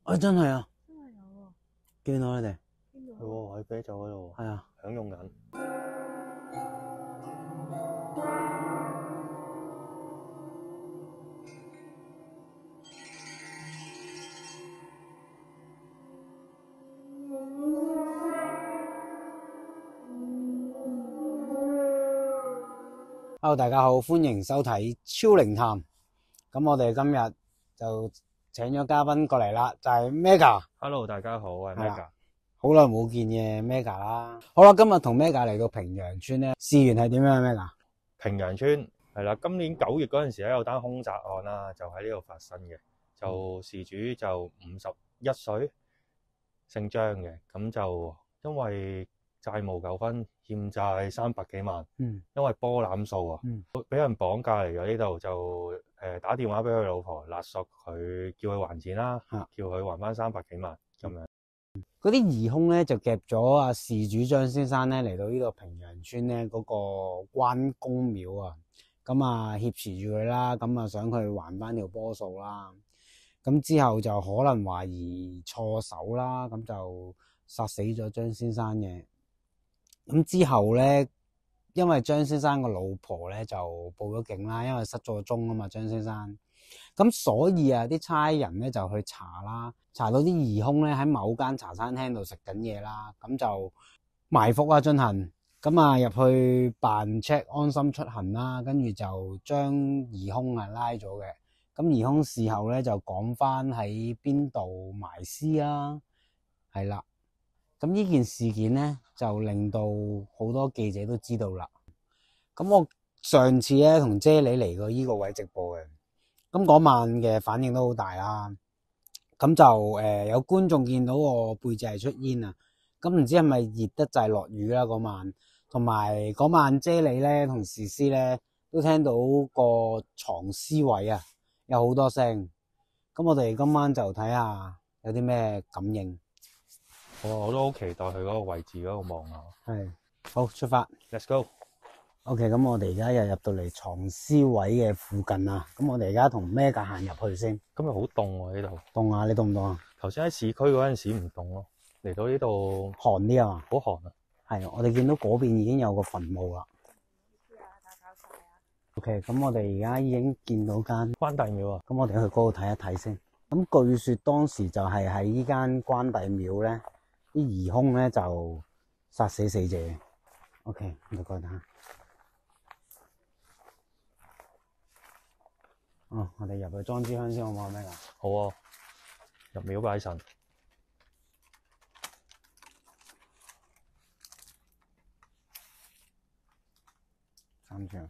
啊，真係啊， 真係有喎， 見到你哋邊係度啊？ 喎，喺啤酒嗰度係啊。 享用緊。 Hello，大家好，歡迎收睇超靈探。咁我哋今日就請咗嘉賓過嚟啦，就係 Mega。 Hello，大家好，我係 Mega。 好耐冇見嘅 Mega 啦。好啦，今日同 Mega 嚟到平陽村咧，事緣係點樣 Mega？ 平陽村係啦，今年9月嗰陣時咧有單兇殺案啦，就喺呢度發生嘅。就事主就51歲，姓張嘅，咁就因為債務糾紛，欠債300幾萬。因為波攬數啊，俾人綁架嚟咗呢度，就打電話俾佢老婆勒索佢，叫佢還錢啦，叫佢還翻300幾萬咁樣。 嗰啲疑兇咧就夾咗阿事主張先生咧嚟到呢個平陽村咧嗰個關公廟啊，咁啊挾持住佢啦，咁啊想佢還翻條波數啦。咁之後就可能懷疑錯手啦，咁就殺死咗張先生嘅。咁之後咧，因為張先生個老婆咧就報咗警啦，因為失咗蹤啊嘛，張先生。咁所以啊，啲差人咧就去查啦，查到啲疑兇咧喺某間茶餐廳度食緊嘢啦，咁就埋伏啊進行，咁啊入去辦 check 安心出行啦，跟住就將疑兇啊拉咗嘅。咁疑兇事後咧就講翻喺邊度埋屍啦，係啦。咁呢件事件咧就令到好多記者都知道啦。咁我上次咧同姐你嚟過呢個位直播嘅，咁嗰晚嘅反應都好大啦。咁就有觀眾見到我背脊係出煙啊，咁唔知係咪熱得滯落雨啦嗰晚，同埋嗰晚姐你咧同時師咧都聽到個藏屍位啊有好多聲。咁我哋今晚就睇下有啲咩感應。 我都好期待去嗰個位置嗰度望下。 係，好，出發 Let's go。 OK， 咁我哋而家又入到嚟藏屍位嘅附近啊。咁我哋而家同Mega行入去先。 今日好凍喎呢度。 凍啊？你凍唔凍啊？ 頭先喺市區嗰陣時唔凍咯，嚟到呢度寒啲啊嘛。 好寒啊。 係，我哋見到嗰邊已經有個墳墓啦。OK， 咁我哋而家已經見到間關帝廟啊。咁我哋去嗰度睇一睇先。咁據說當時就係喺呢間關帝廟咧，啲疑兇咧就殺死死者。OK， 唔該睇下。我哋入去裝支香先好唔好？Mega？ 好啊，入廟拜神。 3張。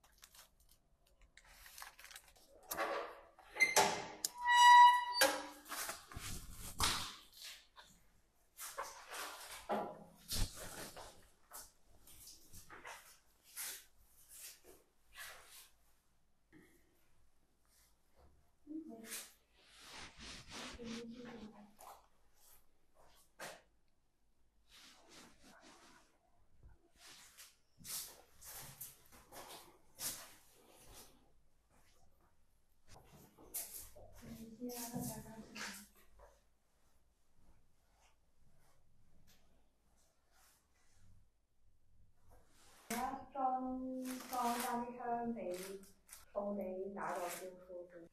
裝翻啲香俾掃地打個招呼先。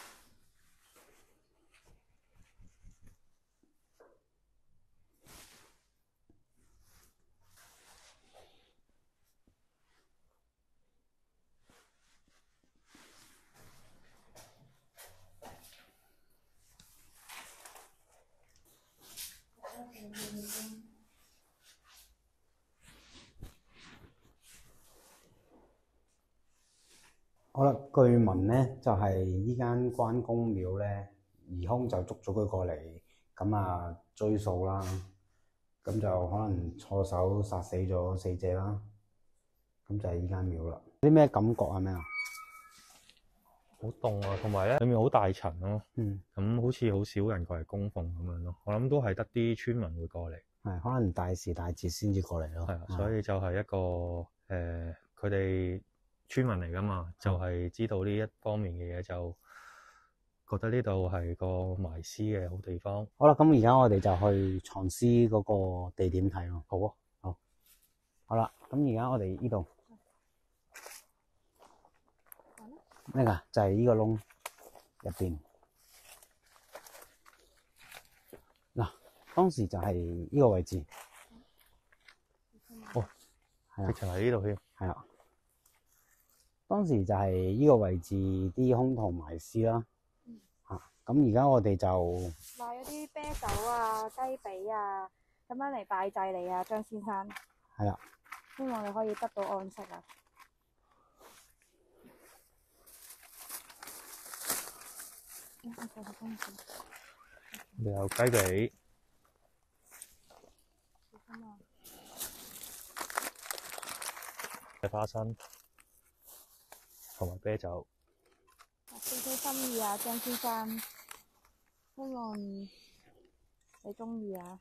好啦，據聞咧就係呢間關公廟咧，疑兇就捉咗佢過嚟，咁啊追數啦，咁就可能錯手殺死咗死者啦，咁就係呢間廟啦。有啲咩感覺啊？咩啊？ 好凍啊，同埋咧裏面好大塵咯。 咁好似好少人過嚟供奉咁樣咯。我諗都係得啲村民會過嚟。 係，可能大時大節先至過嚟咯。 係啊，所以就係一個佢哋村民嚟噶嘛，就係知道呢一方面嘅嘢，就覺得呢度係個埋屍嘅好地方。 好啦，咁而家我哋就去藏屍嗰個地點睇咯。 好啊， 好啦，咁而家我哋呢度咩㗎？就係呢個窿入邊。嗱，當時就係呢個位置。 哦， 係啊直情喺呢度添。 係啦，當時就係呢個位置啲兇徒埋屍啦。咁而家我哋就買咗啲啤酒啊、雞髀啊，咁樣嚟拜祭你啊，張先生。 係啦， 希望你可以得到安息啊！ 你有雞髀、花生同埋啤酒。 表示心意啊，張先生，希望你中意啊！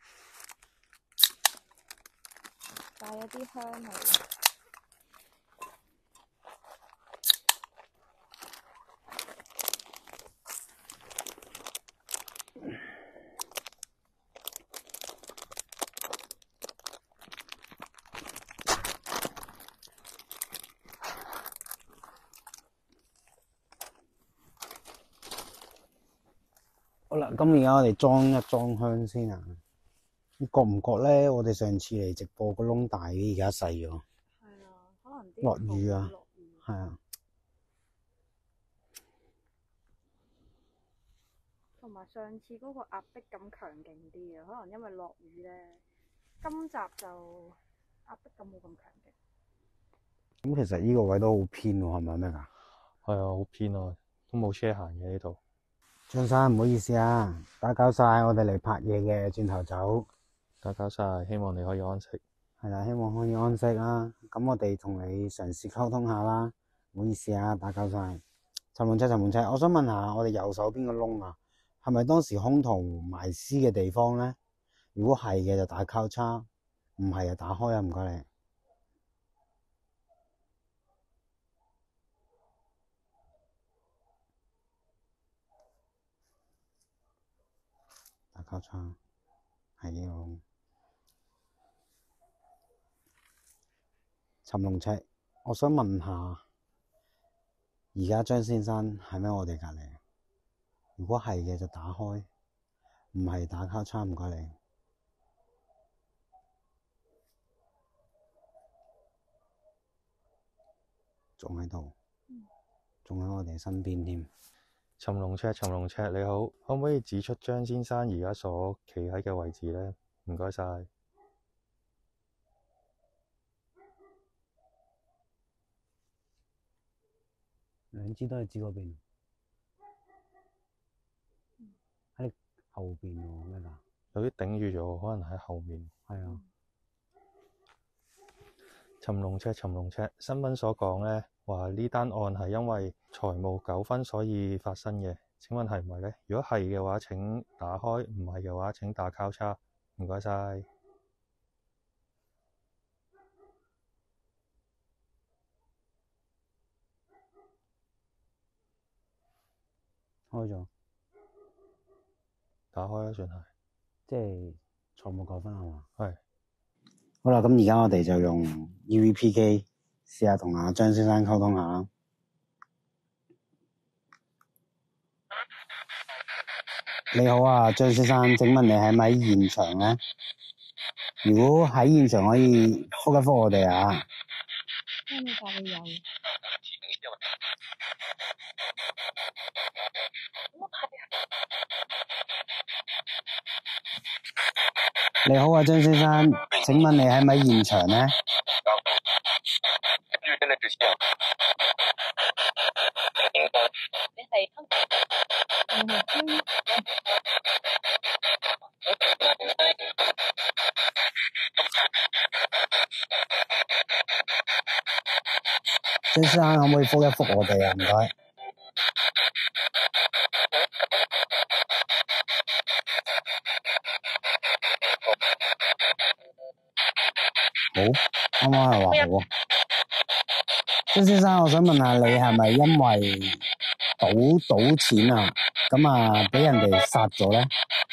帶咗啲香嚟。 好啦，咁而家我哋裝一裝香先啊！你覺唔覺咧？我哋上次嚟直播個窿大啲，而家細咗。 係啊，可能啲落雨啊落雨。 係啊， 同埋上次嗰個壓迫感強勁啲啊，可能因為落雨咧，今集就壓迫感冇咁強勁。 咁其實呢個位都好偏喎，係咪咩㗎？ 係啊，好偏啊，都冇車行嘅呢度。 張生唔好意思啊，打攪晒，我哋嚟拍嘢嘅，轉頭走。 打攪晒，希望你可以安息。 係啦，希望可以安息啦。咁我哋同你嘗試溝通下啦。唔好意思啊，打攪晒。尋龍車，我想問下，我哋右手邊個窿啊，係咪當時兇徒埋屍嘅地方咧？如果係嘅就打交叉，唔係就打開啊，唔該你。打交叉係呢個窿。尋龍車，我想問下，而家張先生係咪我哋隔離？如果係嘅就打開，唔係打交叉，唔該你。仲喺度，仲喺我哋身邊添。 尋龍赤，你好，可唔可以指出張先生而家所企喺嘅位置呢？唔該晒。 兩支都係指嗰邊，喺後邊喎，咩㗎？ 有啲頂住咗，可能喺後面。 係啊。 尋龍赤，新聞所講呢，話呢單案係因為財務糾紛所以發生嘅。請問係唔係呢？如果係嘅話，請打開；唔係嘅話，請打交叉。唔該晒。 開咗， 打開啦，算係。 即係財務糾紛係嘛？ 係。 好啦，咁而家我哋就用 EVP 機試下同阿張先生溝通下啦。你好啊，張先生，請問你係咪喺現場呢？如果喺現場，可以覆一覆我哋啊。 聽你講你有。 你好啊，張先生，請問你係咪喺現場呢？張先生可唔可以覆一覆我哋啊？唔該。好，啱啱係話好。張先生，我想問下你係咪因為賭賭錢啊，咁啊俾人哋殺咗咧。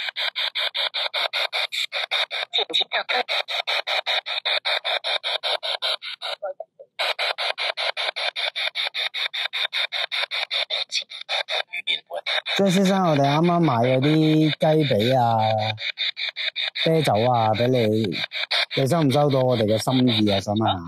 張先生，我哋啱啱買嗰啲雞髀啊、啤酒啊俾你，你收唔收到我哋嘅心意啊？想問下。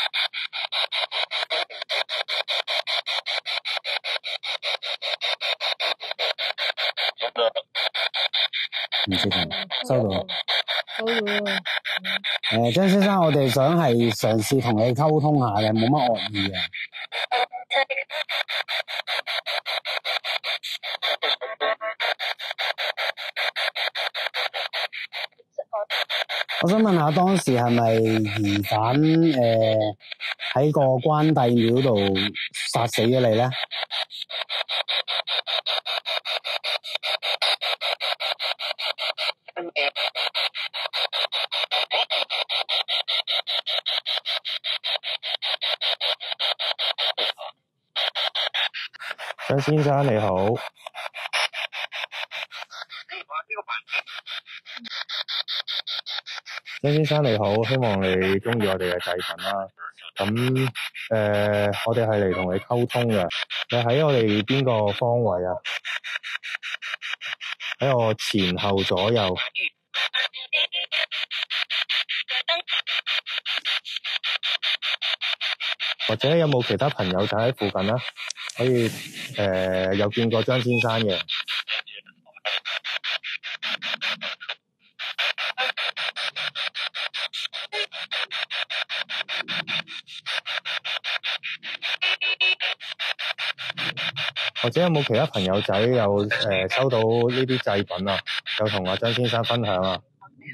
唔知點，收到。 收到。 張先生，我哋想係嘗試同你溝通下嘅，冇乜惡意啊。我想問下，當時係咪疑犯喺個關帝廟度殺死咗你咧？ 張先生你好。張先生你好，希望你中意我哋嘅祭品啦。咁我哋係嚟同你溝通嘅。你喺我哋邊個方位啊？喺我前後左右。或者有冇其他朋友仔喺附近啊？可以有見過張先生嘅。或者有冇其他朋友仔有收到呢啲祭品啊？有同阿張先生分享啊？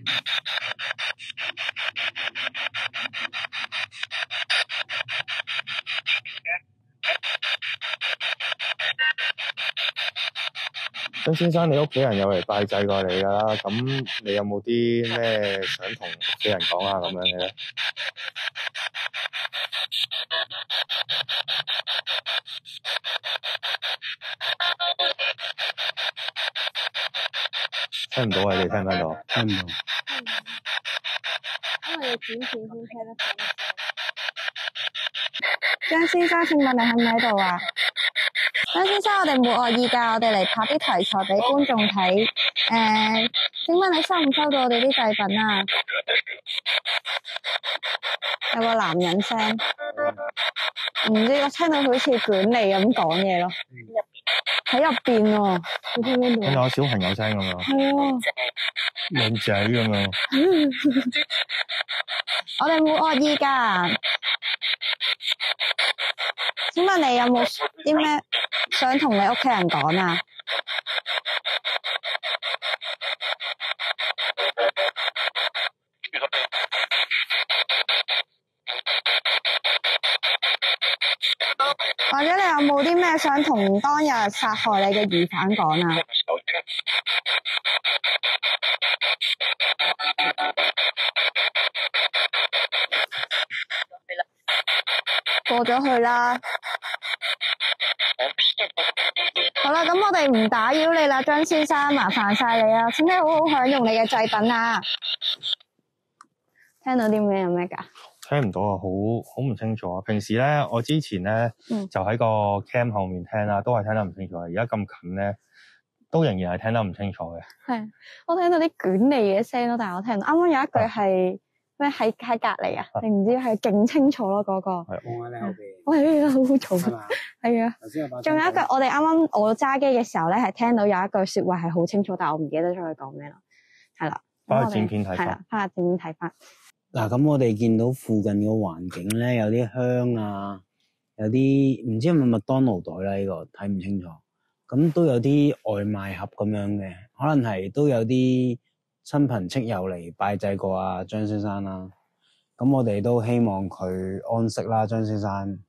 張先生，你屋企人有嚟拜祭過你㗎啦，咁你有冇啲咩想同屋企人講下咁樣嘅咧？聽唔到啊！你聽唔聽到？ 聽唔到。 因為要剪片先聽得清。張先生，請問你喺唔喺度啊？張先生，我哋冇惡意㗎，我哋嚟拍啲題材俾觀眾睇。請問你收唔收到我哋啲祭品啊？有個男人聲，唔知我聽到好似捲脷咁講嘢咯。喺入邊喎，你聽唔聽到？ 聽到小朋友聲咁樣。 係啊， 靚仔咁樣。 我哋冇惡意㗎。請問你有冇啲咩想同你屋企人講啊？或者你有冇啲咩想同當日殺害你嘅疑犯講啊？過咗去啦。好啦，咁我哋唔打擾你啦，張先生，麻煩晒你啦，請你好好享用你嘅祭品啊！聽到啲咩有咩㗎？ 聽唔到啊，好唔清楚啊！平時咧，我之前咧、就喺個 cam 後面聽啦，都係聽得唔清楚。而家咁近咧，都仍然係聽得唔清楚嘅。係， 我聽到啲捲脷嘅聲咯，但係我聽到啱啱有一句係咩喺隔離啊？你唔知係勁清楚咯嗰個。係， 我喺你後邊。 喂，好好嘈。係嘛？係啊。仲有一句，我哋啱啱我揸機嘅時候咧，係聽到有一句説話係好清楚，但係我唔記得咗佢講咩啦。係啦。 翻去剪片睇翻。係啦， 翻去剪片睇翻。 嗱，咁我哋見到附近個環境咧，有啲香啊，有啲唔知係咪麥當勞袋啦，呢個睇唔清楚。咁都有啲外賣盒咁樣嘅，可能係都有啲親朋戚友嚟拜祭過啊張先生啦。咁我哋都希望佢安息啦，張先生。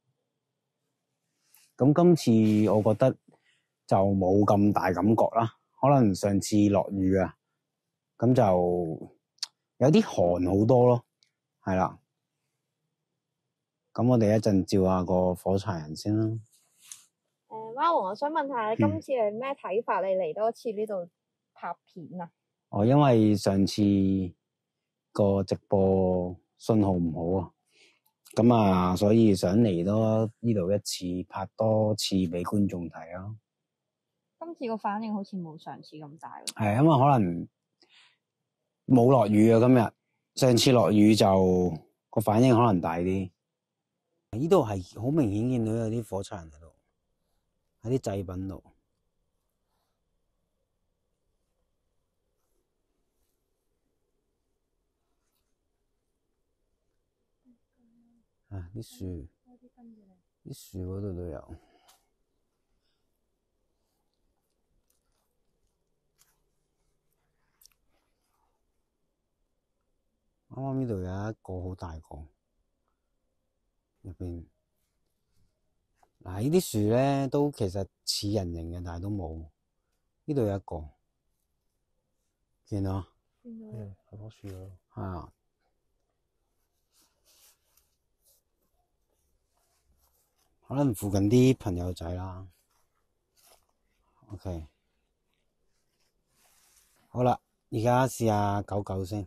咁今次我覺得就冇咁大感覺啦， 可能上次落雨啊，咁就有啲寒好多咯，係啦。咁我哋一陣照下個火柴人先啦。 蛙王，我想問下你今次係咩睇法？你嚟多次呢度拍片啊？ 因為上次個直播信號唔好啊，咁啊，所以想嚟多呢度一次，拍多次俾觀眾睇啊。 今次個反應好似冇上次咁大喎。 係，因為可能冇落雨啊，今日上次落雨就個反應可能大啲。呢度係好明顯見到有啲火柴人喺度，喺啲祭品度。啲樹嗰度都有。啱啱呢度有一個好大個入邊。嗱，呢啲樹咧都其實似人形嘅，但係都冇。呢度有一個，見到？ 係棵樹咯。 係啊。可能附近啲朋友仔啦。OK。好啦，而家試下狗狗先。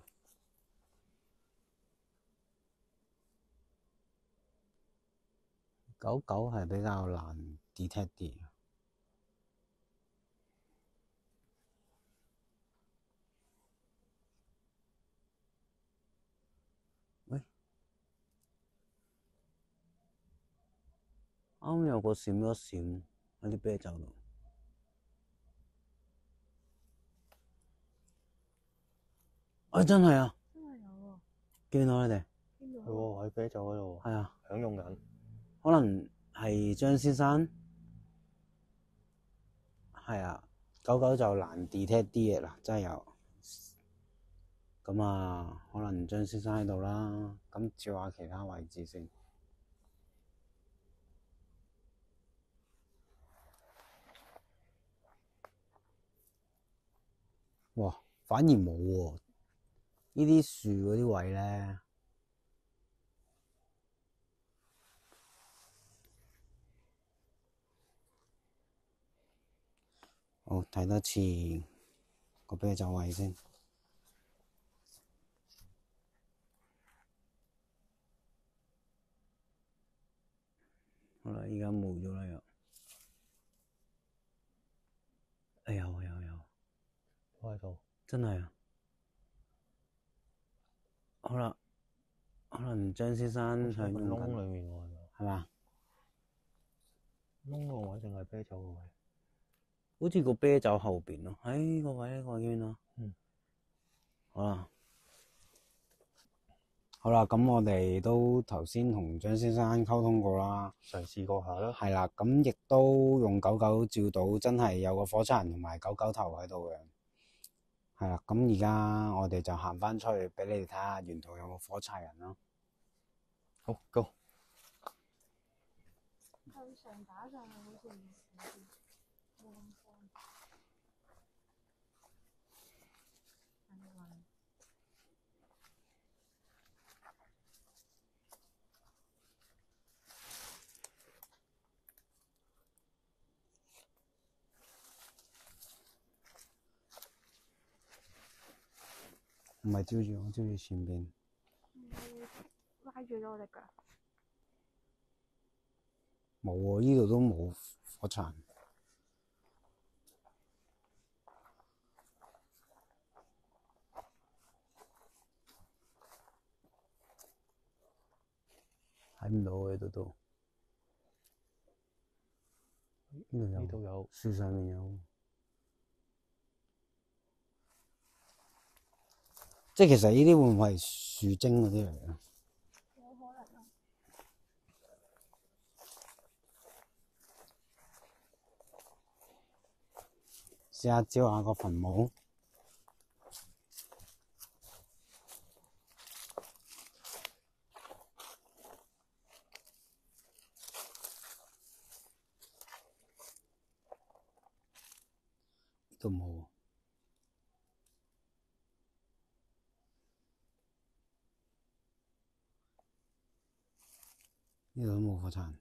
狗狗係比較難 detect 啲。喂，啱有個閃咗閃喺啲啤酒度。真係啊！ 真係有喎。 見到你哋？ 係喎，喺啤酒嗰度。 係啊， 享用緊。 可能係張先生。係啊，狗狗就難 detect 啲嘢啦，真係有。咁啊，可能張先生喺度啦。咁照下其他位置先。哇，反而冇喎。呢啲樹嗰啲位咧，好，睇多次個啤酒位先。好啦，而家冇咗啦又。有， 都喺度。 真係啊！好啦，可能張先生喺窿裡面喎， 係嘛？ 窿個位定係啤酒個位？ 好似個啤酒後邊咯，喺個位呢個圈咯。好啦，咁我哋都頭先同張先生溝通過啦， 嘗試過下啦。 係啦，咁亦都用狗狗照到，真係有個火柴人同埋狗狗頭喺度嘅。係啦，咁而家我哋就行翻出去俾你哋睇下沿途有冇火柴人咯。 好，Go。 向上打上去好似冇咁光。 唔係照住我，照住前邊。 拉住咗我隻腳。 冇喎，呢度都冇火柴。睇唔到嘅呢度都。呢度有，樹上面有。即係其實呢啲會唔會係樹精嗰啲嚟啊？ 有可能啊。 試下照下個墳墓。呢度冇。 呢度都冇火柴。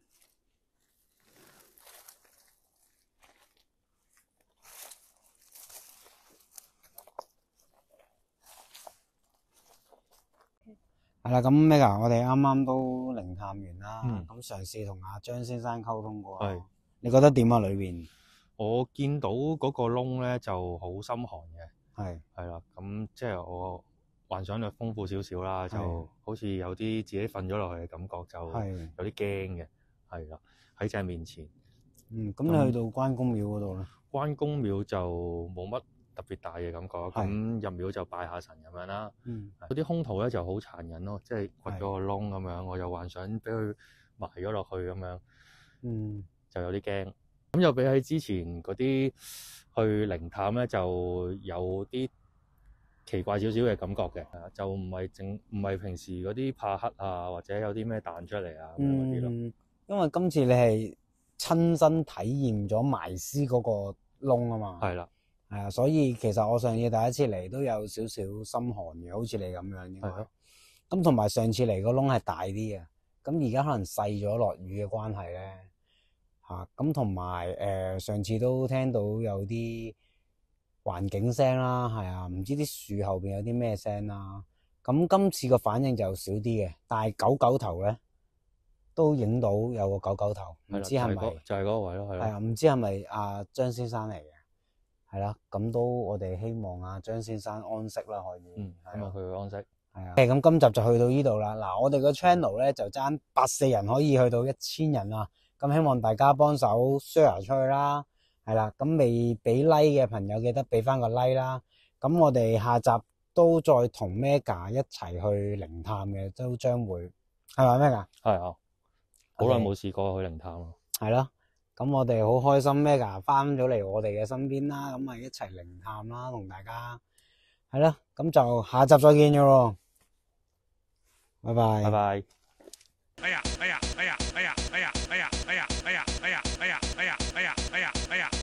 係啦，咁咩噶？我哋啱啱都靈探完啦，咁嘗試同阿張先生溝通過。 係， 你覺得點啊？裏邊我見到嗰個窿咧就好心寒嘅。 係啦，咁即係我幻想力豐富少少啦，就好似有啲自己瞓咗落去嘅感覺，就有啲驚嘅。係啦，喺正面前。 咁你去到關公廟嗰度咧？ 關公廟就冇乜特別大嘅感覺，咁入廟就拜下神咁樣啦。嗰啲兇徒咧就好殘忍咯，即係掘咗個窿咁樣，我又幻想俾佢埋咗落去咁樣，就有啲驚。咁又比起之前嗰啲去靈探咧，就有啲奇怪少少嘅感覺嘅，就唔係平時嗰啲怕黑啊，或者有啲咩彈出嚟啊咁樣嗰啲咯。 因為今次你係親身體驗咗埋屍嗰個窿啊嘛。係啦，係啊，所以其實我上次第一次嚟都有少少心寒嘅，好似你咁樣應該。咁同埋上次嚟個窿係大啲嘅，咁而家可能細咗落雨嘅關係咧。咁同埋上次都聽到有啲環境聲啦，係啊，唔知啲樹後邊有啲咩聲啦。咁今次個反應就少啲嘅，但係狗頭咧都影到有個狗頭，唔知係咪就係嗰個位咯，係啊，唔知係咪阿張先生嚟嘅，係啦。咁都我哋希望阿張先生安息啦，可以。 希望佢安息。 係啊。咁今集就去到呢度啦。嗱，我哋個 channel 咧就爭84人可以去到1000人啦。咁希望大家幫手 share 出去啦，係啦。咁未俾 like 嘅朋友記得俾翻個 like 啦。咁我哋下集都再同 Mega 一齊去靈探嘅，都將會係咪 Mega？係啊， 好耐冇試過去靈探咯。 係咯，咁我哋好開心 Mega 翻咗嚟我哋嘅身邊啦，咁咪一齊靈探啦，同大家係啦。咁就下集再見咗咯，拜拜。 拜拜。